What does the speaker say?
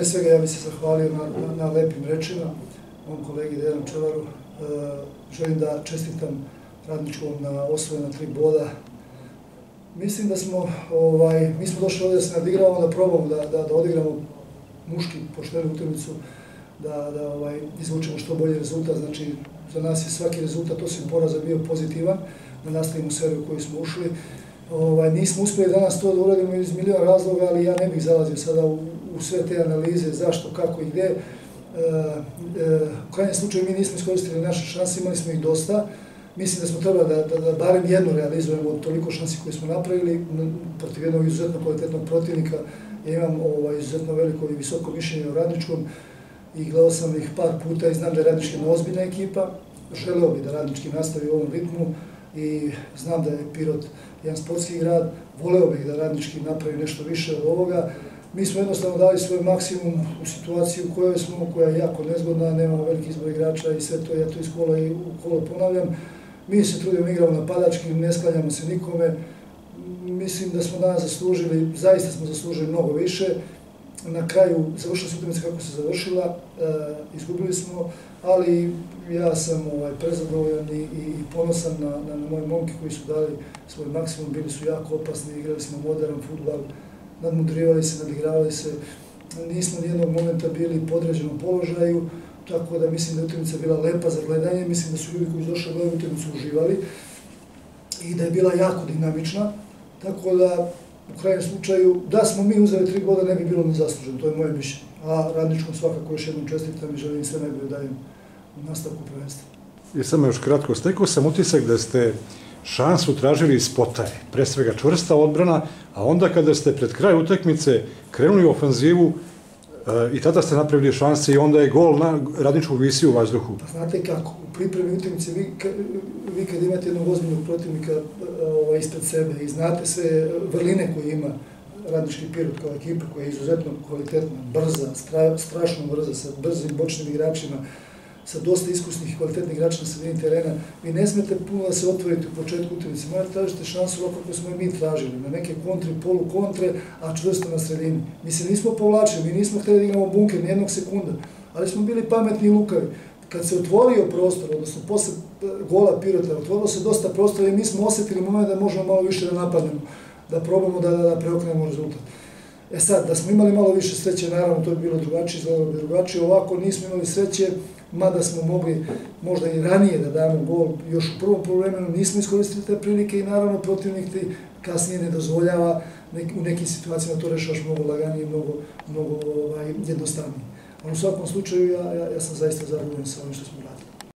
Prije svega ja bih se zahvalio na lepim rečima mom kolegi Dejanu Čelaru. Želim da čestitam Radničkom na osvojena 3 boda. Mislim da mi smo došli ovdje da se nadigravamo, da probamo da odigramo muški poštenu utakmicu, da izvučemo što bolji rezultat. Znači, za nas je svaki rezultat osim poraza bio pozitivan, da nastavimo seriju u koju smo ušli. Nismo uspjeli danas to da uradimo iz miliona razloga, ali ja ne bih zalazio sada u sve te analize zašto, kako i gdje. U krajnjem slučaju mi nismo iskoristili naše šanse, imali smo ih dosta. Mislim da smo trebali da barem jedno realizujemo od toliko šansi koje smo napravili protiv jednog izuzetno kvalitetnog protivnika. Ja imam izuzetno veliko i visoko mišljenje o Radničkom i gledao sam ih par puta i znam da je Radnički jedna ozbiljna ekipa. Želeo bih da Radnički nastavi u ovom ritmu i znam da je Pirot jedan sportski grad. Voleo bih da Radnički napravi nešto više od ovoga. Mi smo jednostavno dali svoj maksimum u situaciji u kojoj smo, koja je jako nezgodna, nemamo veliki izbor igrača i sve to, ja to iz kola i u kolo ponavljam. Mi se trudimo, igramo napadački, ne sklanjamo se nikome. Mislim da smo danas zaslužili, zaista smo zaslužili mnogo više. Na kraju završila se utakmica kako se završila, izgubili smo, ali ja sam prezadovoljan i ponosan na moje momke koji su dali svoj maksimum, bili su jako opasni, igrali smo moderan fudbal, nadmudrivali se, nadigravali se, nismo nijednog momenta bili u podređenom položaju, tako da mislim da je utakmica bila lepa za gledanje, mislim da su ljudi koji su došli gledati utakmicu uživali i da je bila jako dinamična, tako da u krajnjem slučaju da smo mi uzeli 3 boda ne bi bilo nezasluženo, to je moje mišljenje, a Radničkom svakako još jednom čestitam i želim sve najbolje dajem u nastavku prvenstva. I samo još kratko, stekao sam utisak da ste šansu tražili iz potaje, pre svega čvrsta odbrana, a onda kada ste pred kraj utakmice krenuli u ofanzivu i tada ste napravili šanse i onda je gol na Radničkog visio u vazduhu. Pa znate kako, u pripremi utakmice vi kad imate jednog ozbiljnog protivnika ispred sebe i znate sve vrline koje ima Radnički Pirot kao ekipa koja je izuzetno kvalitetna, brza, strašno brza, sa brzim bočnim igračima, sa dosta iskusnih i kvalitetnih igrača na sredini terena, vi ne smete puno da se otvorite u početku utakmice, morate tražiti šansu ovako kako smo i mi tražili, na neke kontre, polukontre, a čvrsto na sredini. Mi se nismo povlačili, mi nismo htjeli da igramo bunker nijednog sekunda, ali smo bili pametni i lukavi. Kad se otvorio prostor, odnosno posle gola Pirota, otvorilo se dosta prostora i mi smo osjetili moment da možemo malo više da napadnemo, da probamo da preokrenemo rezultat. E sad, da smo imali malo više sreće, naravno to bi bilo drugačije, izgledalo bi drugačije, ovako nismo imali sreće, mada smo mogli možda i ranije da damo gol, još u prvom poluvremenu nismo iskoristili te prilike i naravno protivnik ti kasnije ne dozvoljava, u nekim situacijama to rešavaš mnogo laganije, mnogo jednostavnije. Ali u svakom slučaju ja sam zaista zadovoljan sa ovim što smo radili.